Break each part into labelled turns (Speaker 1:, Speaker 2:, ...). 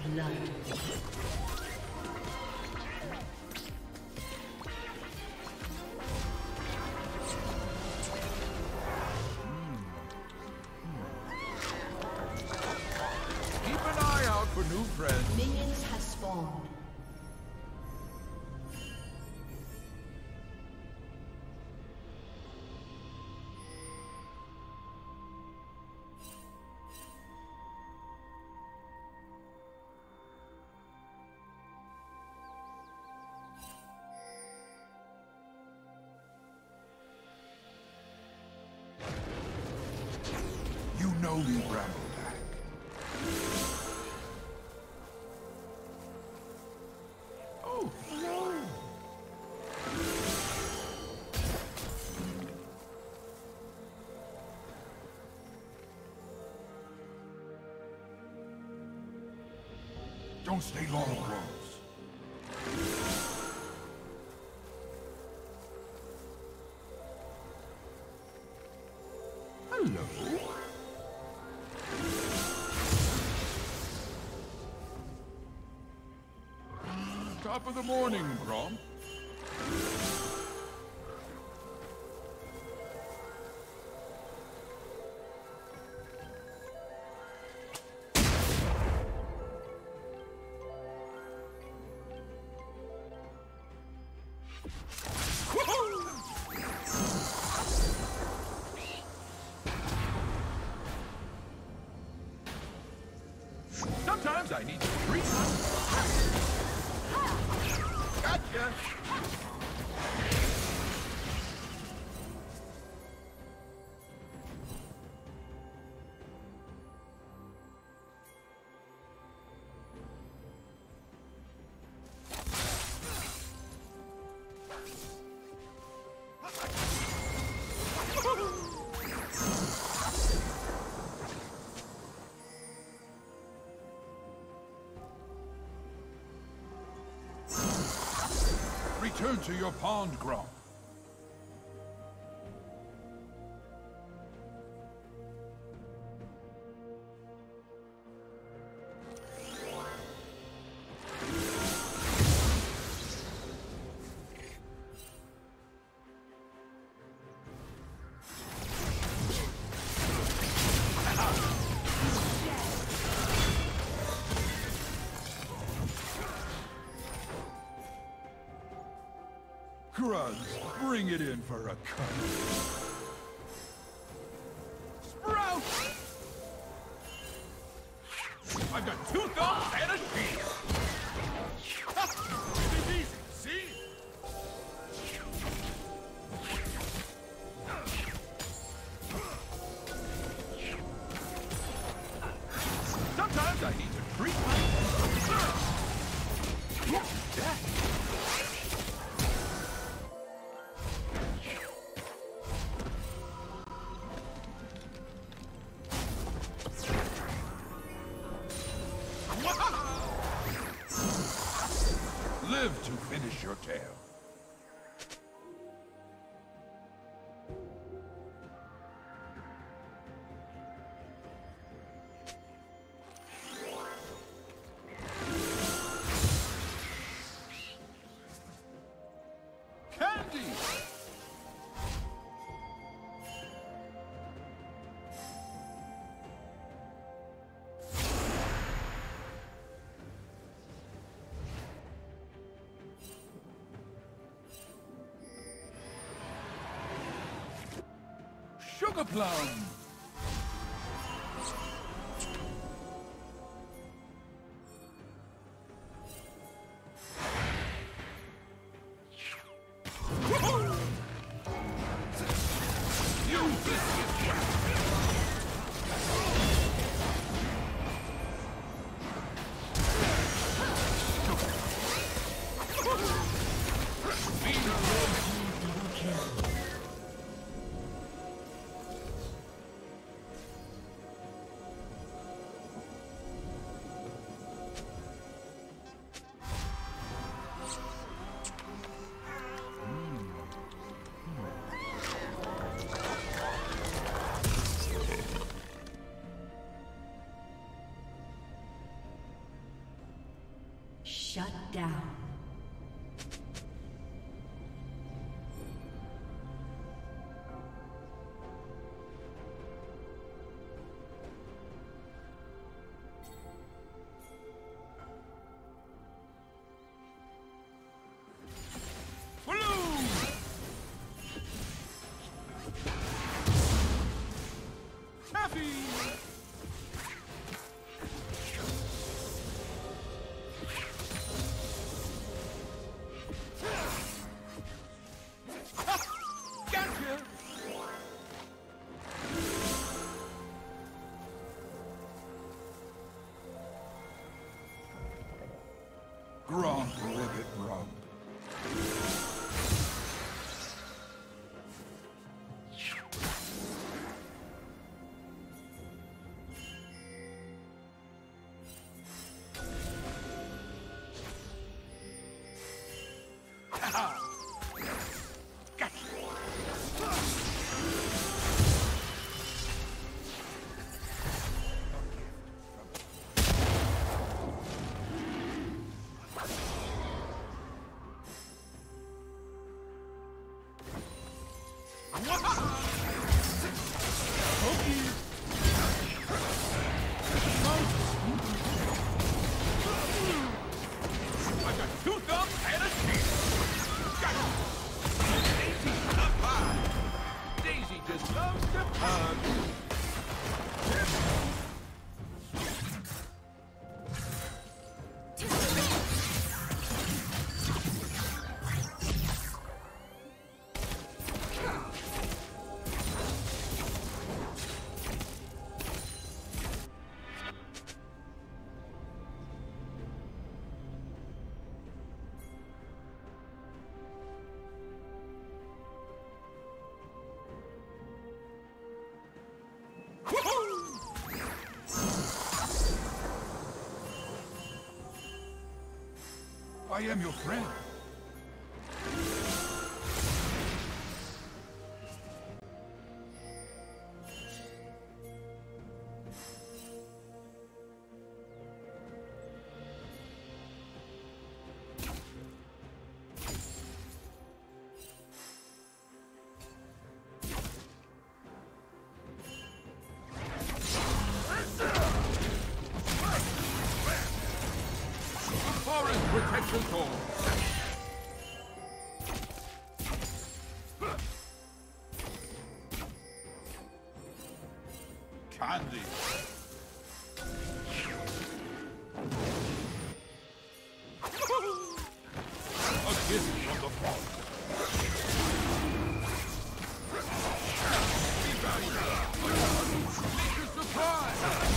Speaker 1: blood.
Speaker 2: Keep an eye out for new friends.
Speaker 1: Minions have spawned.
Speaker 2: You know me, Brambleback. Oh, no! Don't stay long, Rose. Hello? Top of the morning, Grom. Sometimes I need to treat Gotcha! Return to your pond, Grom. Grunts, bring it in for a cut. Sprout! I've got 2 thumbs and a shield! It's easy, see? Sometimes I need to treat myself. Live to finish your tale. Candy! Sugar plum!
Speaker 1: Shut down.
Speaker 2: Grump, Ribbit, Grump. I am your friend. Protection call. Candy. A gift from the fall. Make a surprise.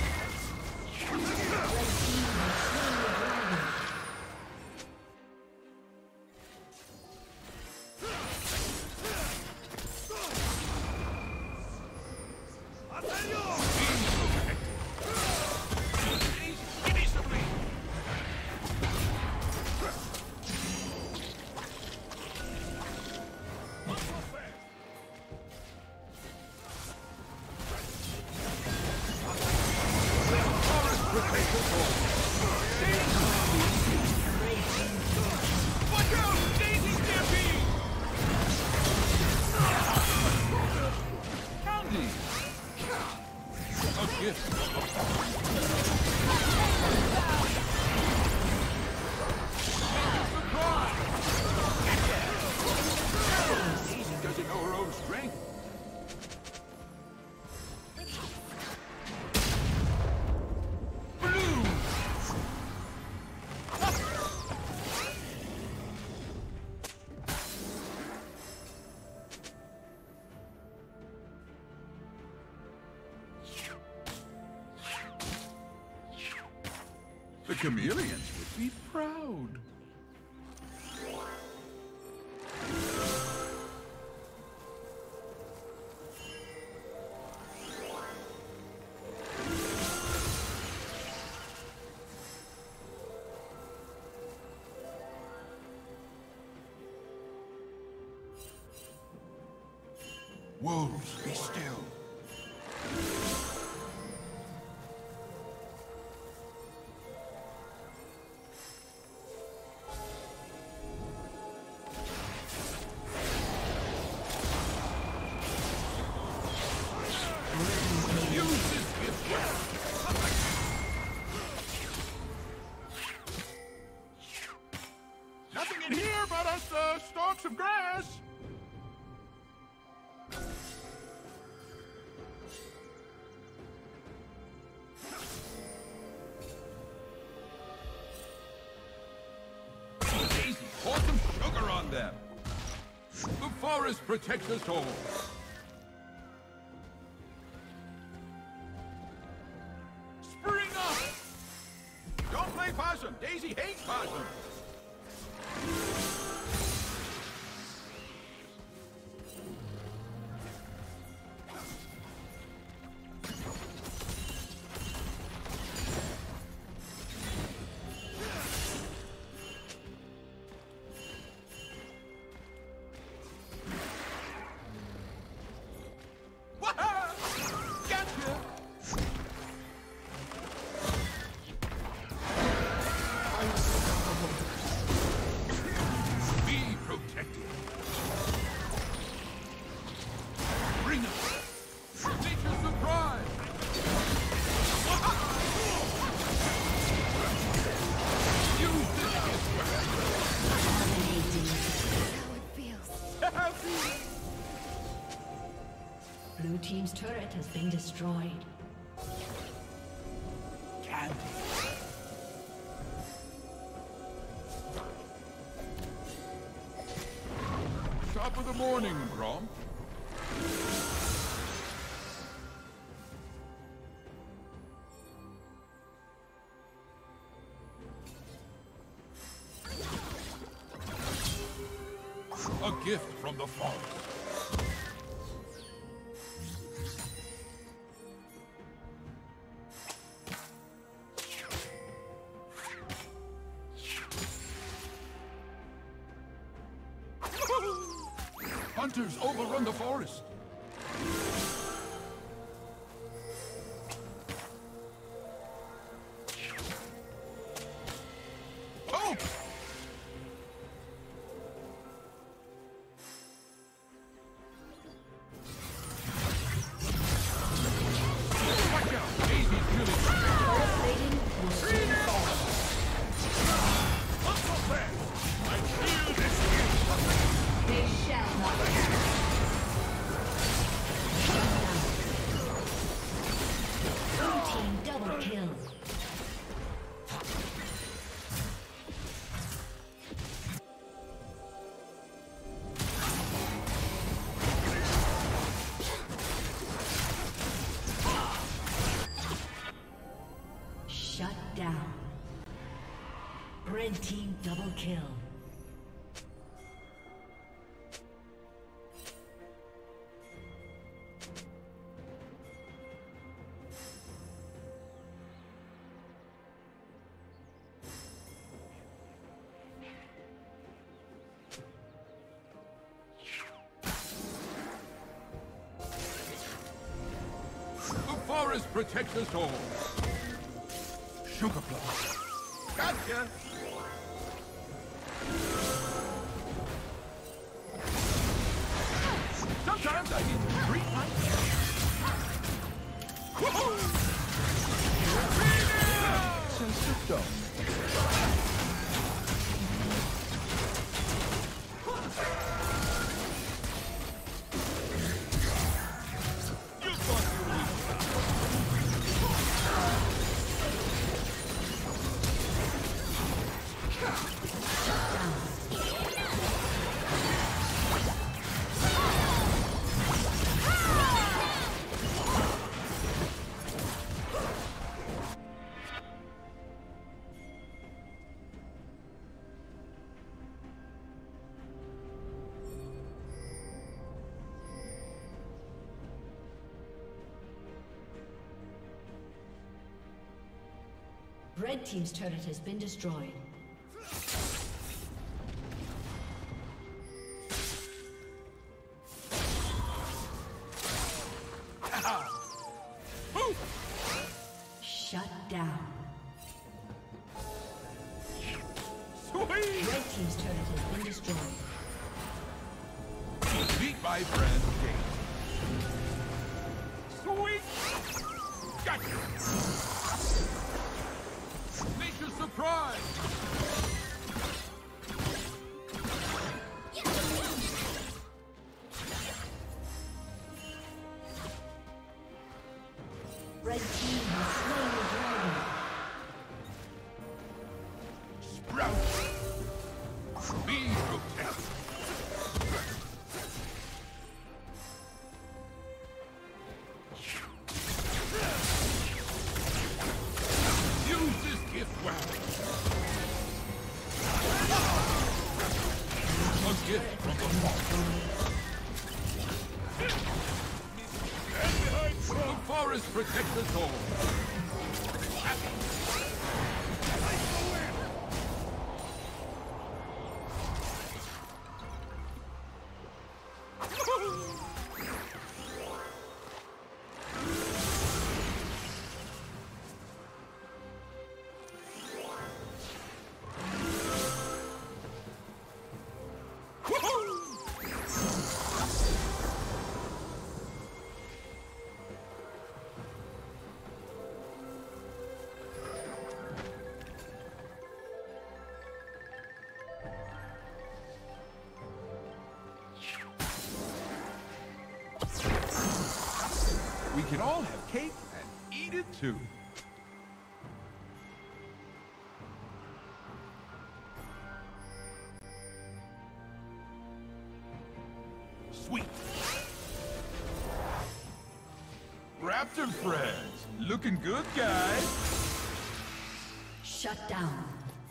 Speaker 2: The chameleons would be proud. Wolves, be still. forest protects us all. Spring up! Don't play possum. Daisy hates possum.
Speaker 1: Blue team's turret has been destroyed.
Speaker 2: Candy. Top of the morning, Grom. A gift from the forest. Hunters overrun the forest. Oh! Watch out! Daisy's really I feel this.
Speaker 1: They shall not pass. Blue team double kill. Shut down. Red team double kill.
Speaker 2: The forest protects us all. Sugar plum. Gotcha! Sometimes I need to treat myself.
Speaker 1: Red team's turret has been destroyed. Shut down.
Speaker 2: Sweet!
Speaker 1: Red team's turret has been destroyed.
Speaker 2: Meet my friend, Kate. Sweet! Gotcha! Nature's surprise!
Speaker 1: Red team has slain the dragon.
Speaker 2: Sprout! Be protected! forest protects us all. We can all have cake and eat it too. Sweet. Raptor friends, looking good, guys.
Speaker 1: Shut down.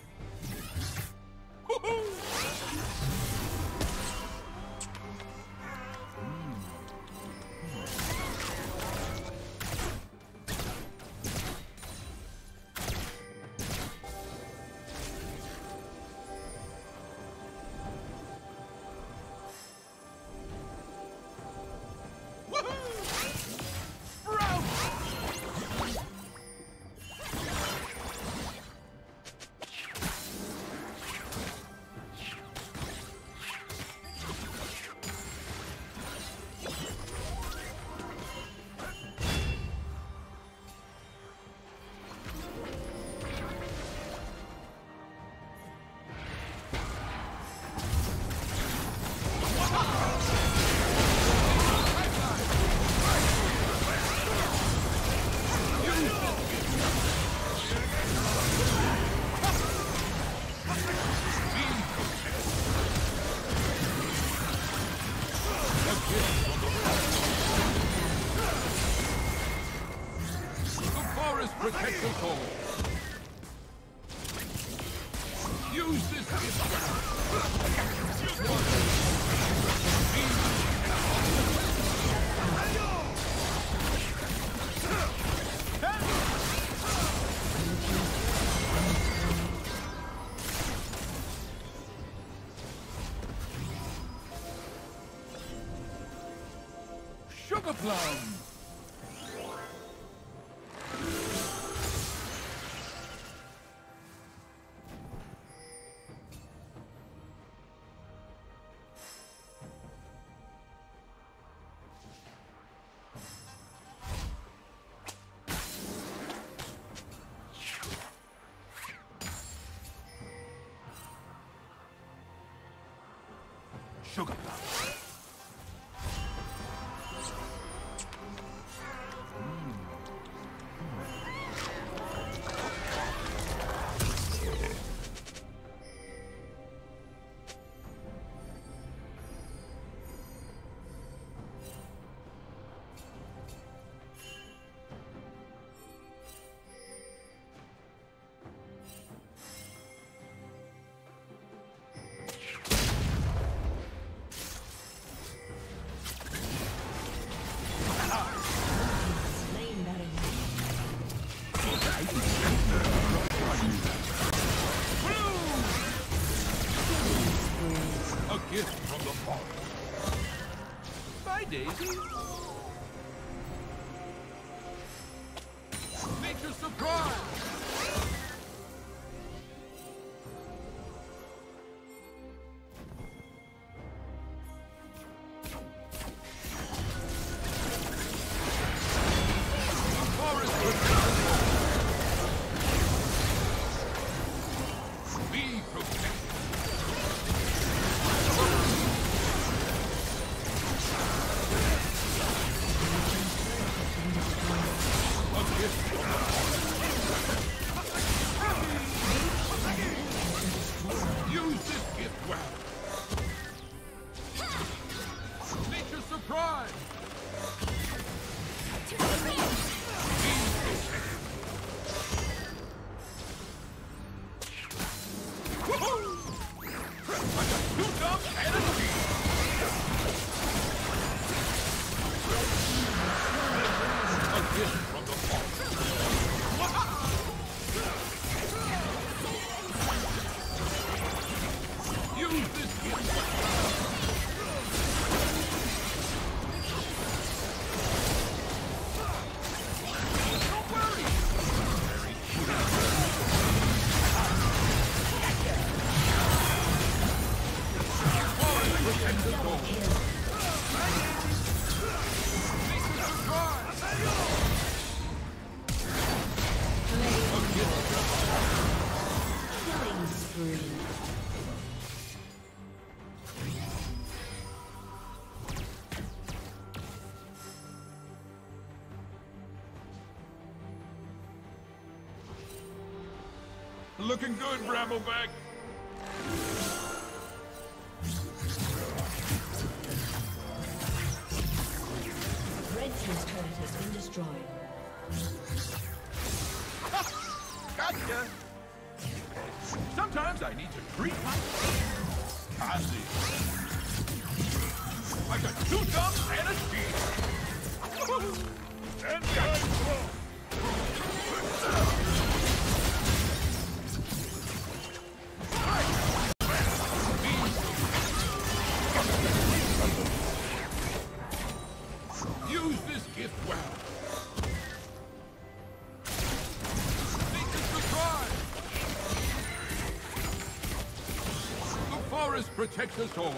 Speaker 2: Protect us all. Use this Sugar plum. Sugar plum. A gift from the forest. Bye, Daisy. Nature's surprise. gift from the forest. Use this gift. Don't worry. Very cute. Protect the goal.
Speaker 1: Killing spree.
Speaker 2: Looking good, Brambleback.
Speaker 1: Red team's turret has been destroyed.
Speaker 2: Gotcha. Sometimes I need to treat myself. Handy. Like a two thumbs and a cheese. And guys, use this gift well. Make this the prize. The forest protects us all.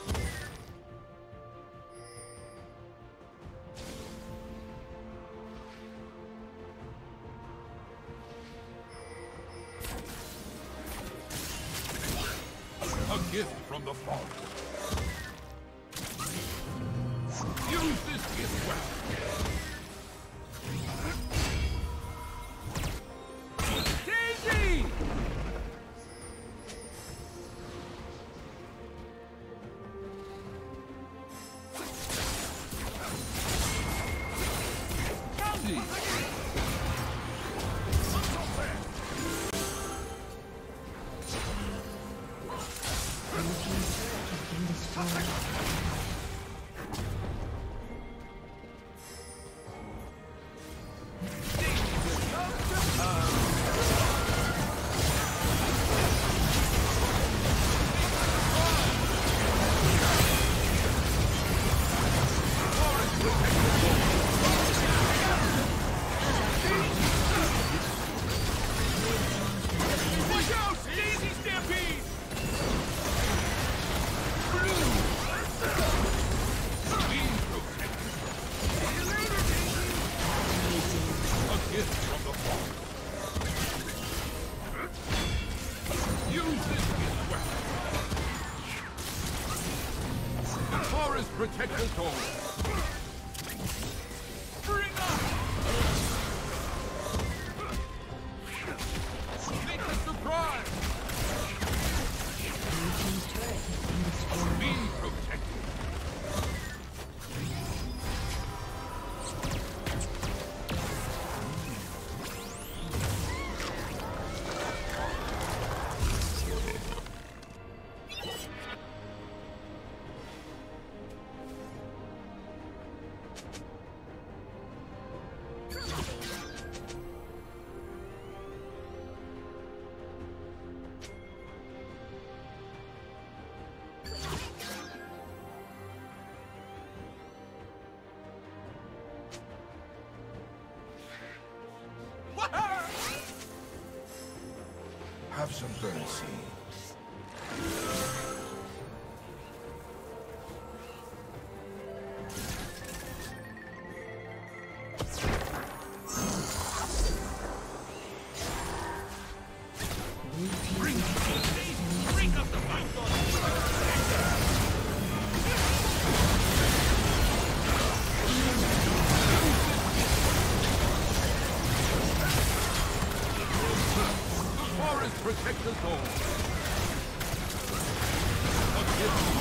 Speaker 2: A gift from the forest. Use this gift well. Daisy! Bounty! Watch out! Daisy Stampede! A gift from the forest. Use this gift well. The forest protects us all. Bring up! Make a surprise! Be protected. Have some burn seeds. Bring up the fight. Protect us all. A gift